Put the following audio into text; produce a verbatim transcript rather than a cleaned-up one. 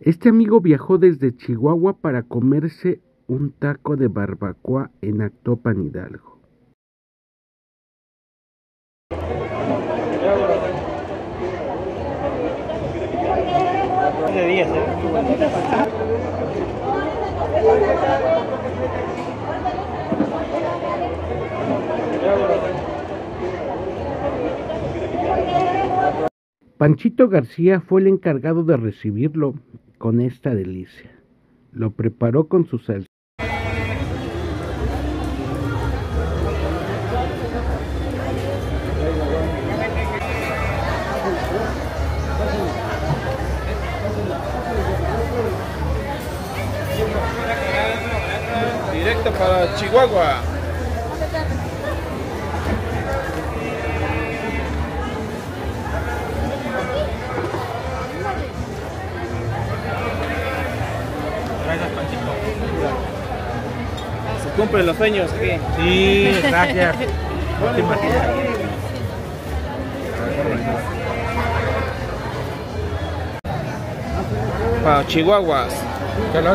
Este amigo viajó desde Chihuahua para comerse un taco de barbacoa en Actopan, Hidalgo. De días, ¿eh? Panchito García fue el encargado de recibirlo con esta delicia. Lo preparó con su salsa. Directo para Chihuahua. Gracias, Panchito. Se cumplen los sueños, ¿qué? Sí, gracias. No te imaginas. Para Chihuahuas.